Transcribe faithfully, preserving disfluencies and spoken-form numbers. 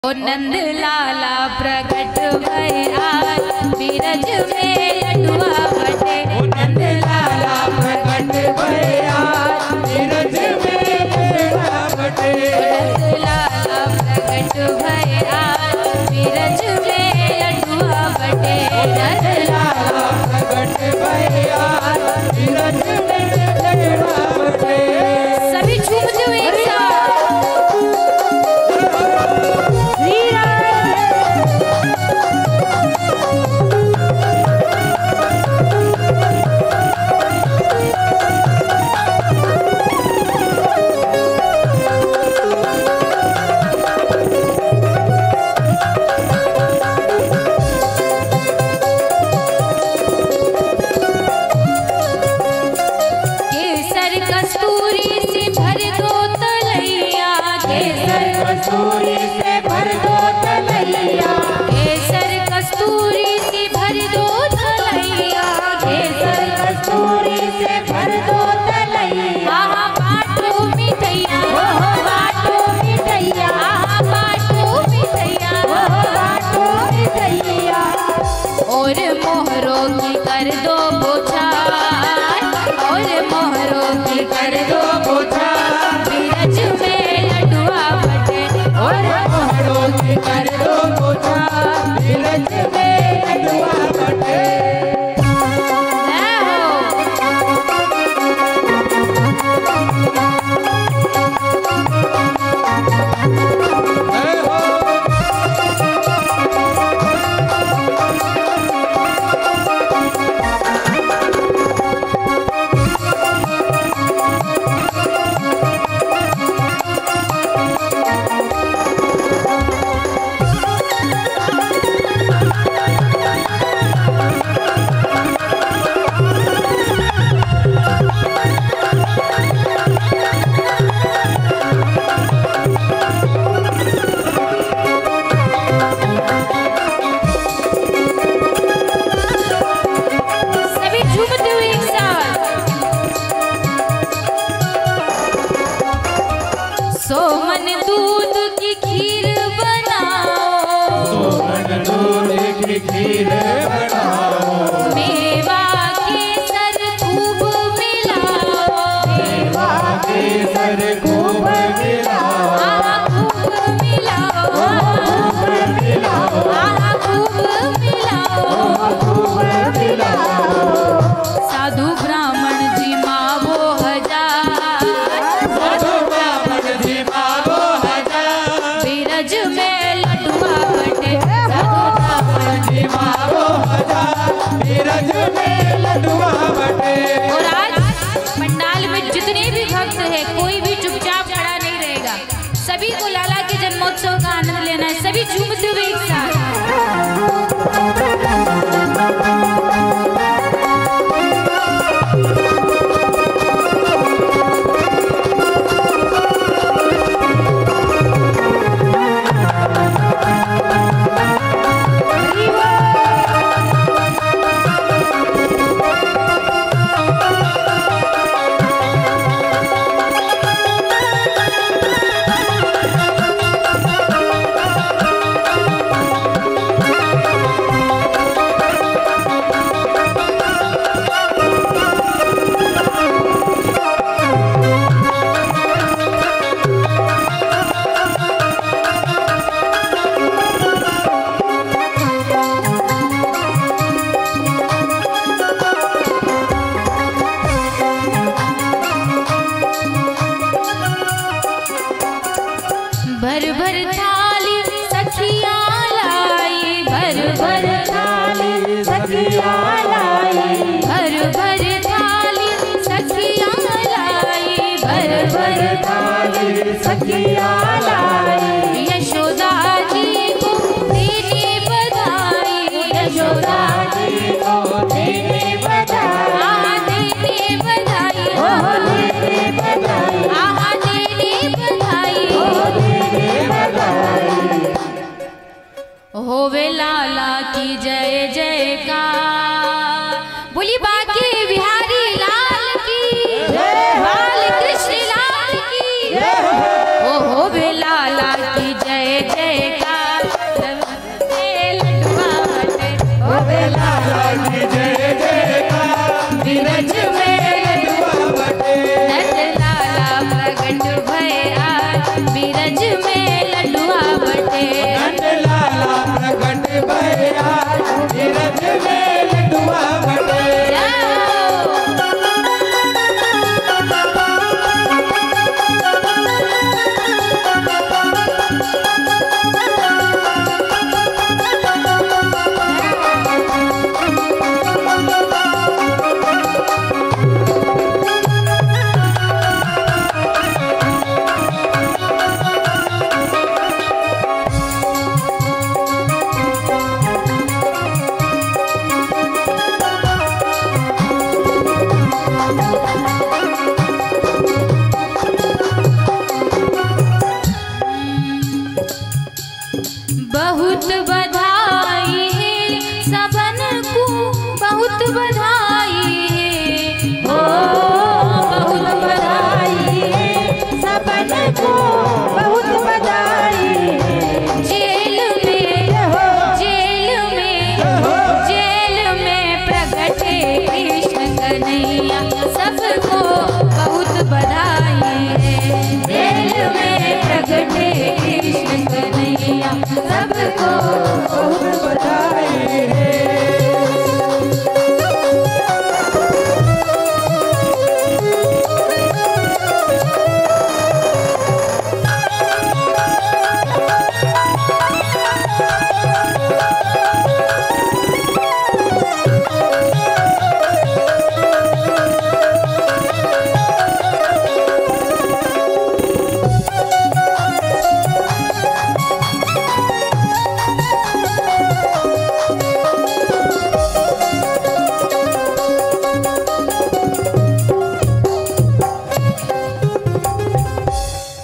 ओ नंद लाला प्रकट भय आज बीरज में लडुआ बटे। ओ नंद लाला प्रकट भय आज बीरज में लडुआ बटे। ओ नंद लाला प्रकट भय आज बीरज में लडुआ बटे। नंद लाला प्रकट भय आज बीरज में लडुआ बटे। सभी झूमते हुए एक साथ कस्तूरी से भर दो तलैया, कस्तूरी से भर दो तलैया, केसर कस्तूरी से भर दो तलैया, केसर कस्तूरी से भर दो तलैया। आहा बाटो मिठैया, ओहो बाटो मिठैया, आहा बाटो मिठैया, ओहो बाटो मिठैया। और मोहरों की कर दो बोछार, और मोहरों की कर दो बोछार बीरज में लडुआ बटे। और मोहरों की कर दो बोछार बीरज में लडुआ बटे। सोमन दूध की खीर बनाओ, सोमन दूध की खीर बनाओ, मेवा केसर खूब मिलाओ, मेवा केसर खूब मिलाओ, आहा खूब मिलाओ, खूब मिलाओ, आहा खूब मिलाओ, खूब मिलाओ। साधु ब्राह्मण जी मावो हजार, साधु ब्राह्मण जी मावो हजार, बीरज में लडुआ बटे। साधु ब्राह्मण जी मावो हजार, बीरज में लडुआ बटे। और आज पंडाल में जितने भी भक्त हैं कोई भी चुपचाप खड़ा नहीं रहेगा, सभी को लाला के जन्मोत्सव का आनंद लेना है। सभी झूमते हुए एक साथ भर भर थाली सखिया लाई, भर भर थाली सखिया लाई, भर भर थाली सखिया लाई, भर भर थाली सखिया लाई। यशोदा जी को देने बधाई, यशोदा जी को देने बधाई, आहा देने बधाई, ओ देने बधाई, आहा देने बधाई। ओ देने बधाई। होवे लाला की जय जयकार, बोली बाकी बिहारी लाल की, बाल कृष्ण लाल की। ओ होवे लाला की जय जयकार। बहुत